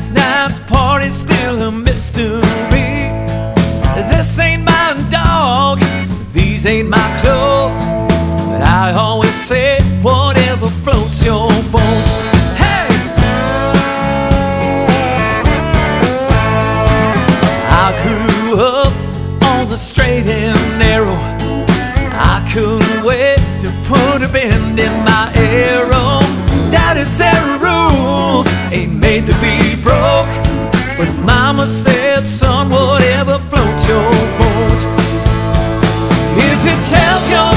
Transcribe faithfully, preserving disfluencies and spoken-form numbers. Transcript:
last night's party's still a mystery. This ain't my dog, these ain't my clothes, but I always say whatever floats your boat. Hey! I grew up on the straight and narrow. I couldn't wait to put a bend in my arrow. Daddy said rules ain't made to be broke, but Mama said, son, whatever floats your boat. If it tells your